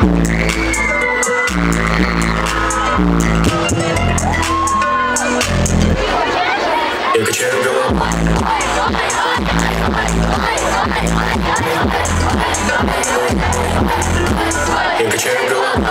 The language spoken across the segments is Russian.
Я качаю голову. Я качаю голову.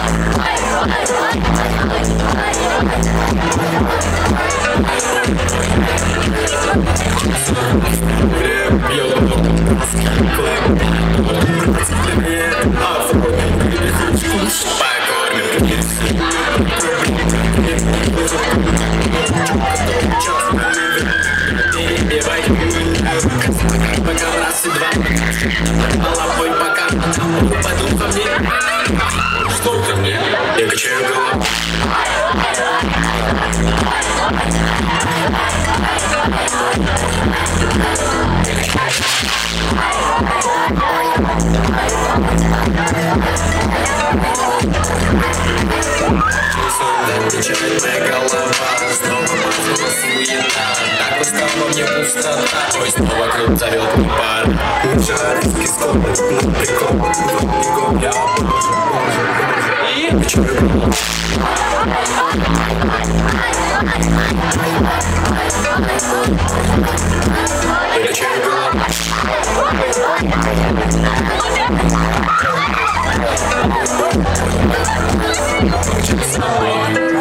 Я качаю голову. Отвечает моя голова. Снова мазала суета. Так устала мне пустота. Ой, снова вокруг зовет пар. Жарский скорость, на прикол. Бегом я боже. Я качаю голову. Я качаю голову. Хочется с тобой.